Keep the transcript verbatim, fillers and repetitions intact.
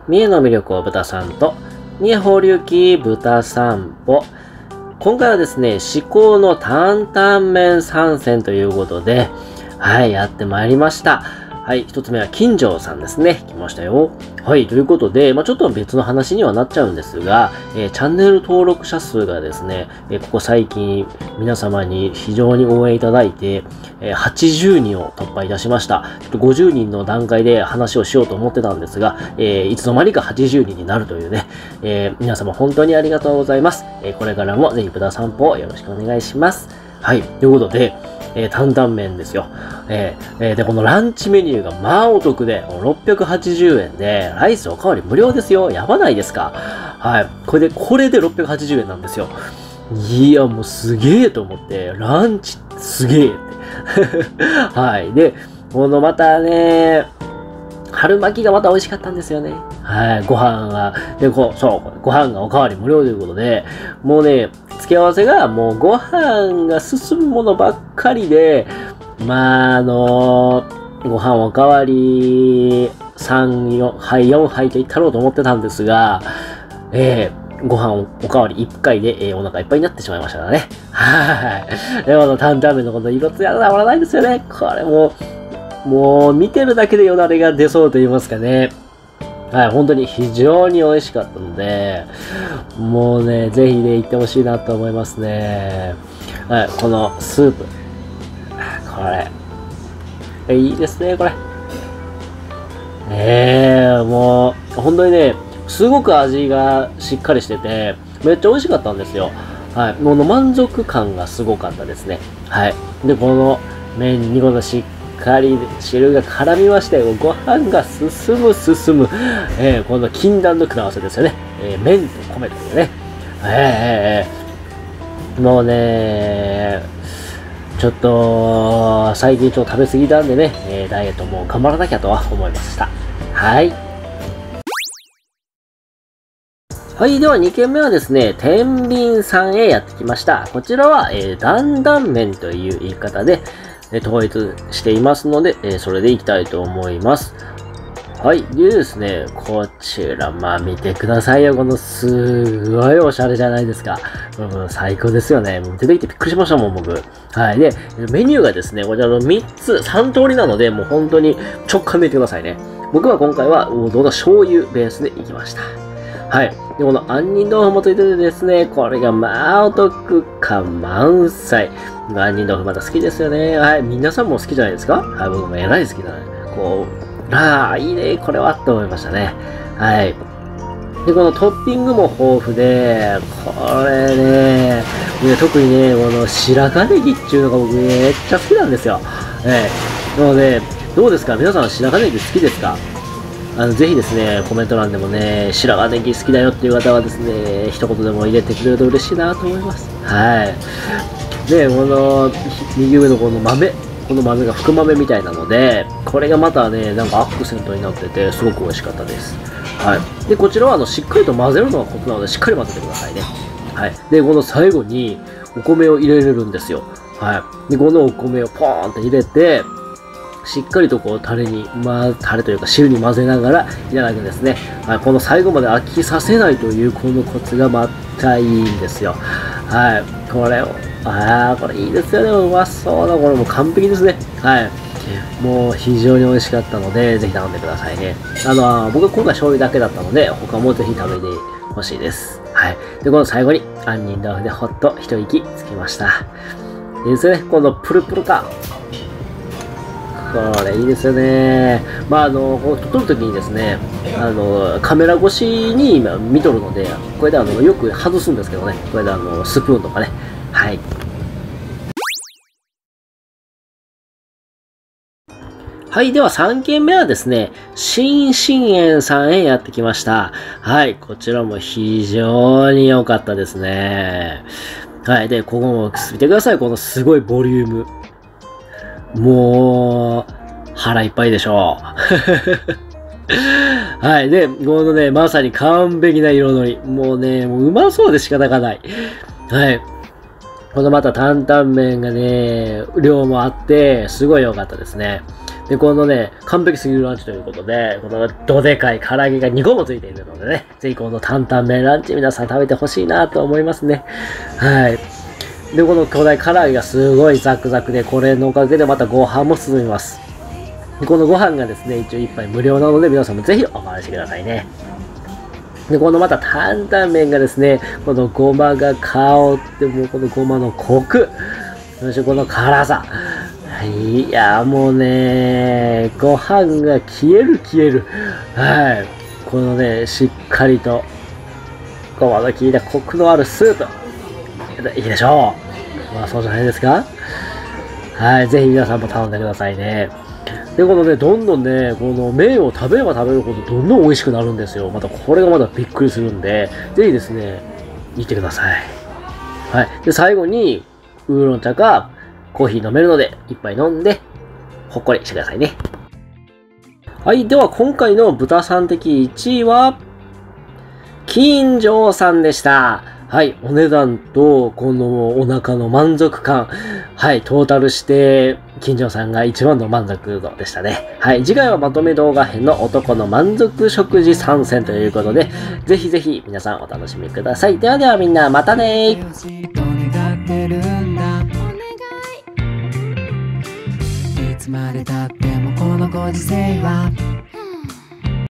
三重の魅力を豚さんと、三重放流記豚散歩。今回はですね、至高の担々麺参戦ということで、はい、やってまいりました。はい、一つ目は金城さんですね。来ましたよ。はい、ということで、まあちょっと別の話にはなっちゃうんですが、えー、チャンネル登録者数がですね、えー、ここ最近皆様に非常に応援いただいて、えー、はちじゅうにんを突破いたしました。ちょっとごじゅうにんの段階で話をしようと思ってたんですが、えー、いつの間にかはちじゅうにんになるというね、えー、皆様本当にありがとうございます。えー、これからもぜひ豚散歩をよろしくお願いします。はい、ということで、えー、担々麺ですよ。えーえー、で、このランチメニューがまあお得で、ろっぴゃくはちじゅうえんで、ライスおかわり無料ですよ。やばないですか？はい。これで、これでろっぴゃくはちじゅうえんなんですよ。いや、もうすげえと思って、ランチすげえって。はい。で、このまたね、春巻きがまた美味しかったんですよね。はい。ご飯が、で、こう、そう、ご飯がおかわり無料ということで、もうね、付け合わせがもうご飯が進むものばっかりで、まあ、あのー、ご飯おかわりさん、よんはい、よんはいといったろうと思ってたんですが、えー、ご飯おかわりいっかいで、えー、お腹いっぱいになってしまいましたからね。はい。で、この担々麺のこの色艶がたまらないですよね。これもう、もう見てるだけでよだれが出そうと言いますかね。はい、本当に非常に美味しかったので、もうね、ぜひね、行ってほしいなと思いますね。はい、このスープ。これ。いいですね、これ。ええー、もう、本当にね、すごく味がしっかりしてて、めっちゃ美味しかったんですよ。はい、もう満足感がすごかったですね。はい。で、この麺にこのしっしっかり汁が絡みまして、ご飯が進む進む、えー、この禁断の組み合わせですよね。えー、麺と米というね。えー、えー、もうね、ちょっと、最近ちょっと食べ過ぎたんでね、えー、ダイエットも頑張らなきゃとは思いました。はい。はい。ではにけんめはですね、天秤さんへやってきました。こちらは、えー、担々麺という言い方で、統一していますので、えー、それでいきたいと思います。はい。でですね、こちら、まあ見てくださいよ。このすごいおしゃれじゃないですか。うん、最高ですよね。もう出てきてびっくりしましたもん、僕。はい。で、メニューがですね、こちらのみっつ、さん通りなので、もう本当に直感でいってくださいね。僕は今回は王道の醤油ベースでいきました。はい。で、この杏仁豆腐もついててですね、これがまあお得感満載。杏仁豆腐また好きですよね。はい。皆さんも好きじゃないですか？はい。僕もえらい好きだね。こう、ああ、いいね。これはと思いましたね。はい。で、このトッピングも豊富で、これね、特にね、この白髪ネギっていうのが僕めっちゃ好きなんですよ。ええ。なので、どうですか？皆さん白髪ネギ好きですか？あの、ぜひですね、コメント欄でもね、白髪ネギ好きだよっていう方はですね、一言でも入れてくれると嬉しいなと思います。はい。で、この、右上のこの豆、この豆が福豆みたいなので、これがまたね、なんかアクセントになってて、すごく美味しかったです。はい。で、こちらはあの、しっかりと混ぜるのがコツなので、しっかり混ぜてくださいね。はい。で、この最後に、お米を入れれるんですよ。はい。で、このお米をポーンって入れて、しっかりとこうタレに、まあ、タレというか汁に混ぜながらいただくんですね。はい、この最後まで飽きさせないというこのコツがまたいいんですよ。はい、これを、ああ、これいいですよね。うまそうだ。これもう完璧ですね。はい。もう非常に美味しかったので、ぜひ頼んでくださいね。あの、僕は今回醤油だけだったので、他もぜひ食べてほしいです。はい。で、この最後に、杏仁豆腐でほっと一息つきました。いいですね。このプルプル感。これいいですよね。まあ、あの、こう撮るときにですね、あの、カメラ越しに今見とるので、これであの、よく外すんですけどね、これであの、スプーンとかね。はい。はい。ではさんけんめはですね、新進園さんへやってきました。はい。こちらも非常に良かったですね。はい。で、ここも見てください。このすごいボリューム。もう、腹いっぱいでしょう。はい。で、このね、まさに完璧な彩り。もうね、もううまそうで仕方がない。はい。 このまた担々麺がね、量もあって、すごい良かったですね。で、このね、完璧すぎるランチということで、このどでかい唐揚げがにこもついているのでね、ぜひこの担々麺ランチ皆さん食べてほしいなと思いますね。はい。で、この巨大唐揚げがすごいザクザクで、これのおかげでまたご飯も進みます。このご飯がですね、一応一杯無料なので皆さんもぜひお試しくださいね。で、このまた担々麺がですね、このごまが香って、もうこのごまのコク、そしてこの辛さ。いや、もうね、ご飯が消える消える。はい。このね、しっかりと、ごまの効いたコクのあるスープ。いいでしょう。まあ、そうじゃないですか。はい。ぜひ皆さんも頼んでくださいね。で、このね、どんどんね、この麺を食べれば食べるほどどんどん美味しくなるんですよ。またこれがまだびっくりするんで、ぜひですね、行ってください。はい。で、最後に、ウーロン茶かコーヒー飲めるので、一杯飲んで、ほっこりしてくださいね。はい。では、今回の豚さん的いちいは、金城さんでした。はい。お値段と、このお腹の満足感。はい。トータルして、金城さんが一番の満足度でしたね。はい。次回はまとめ動画編の男の満足食事参戦ということで、ぜひぜひ皆さんお楽しみください。ではではみんな、またねー。 いつまでたってもこのご時世は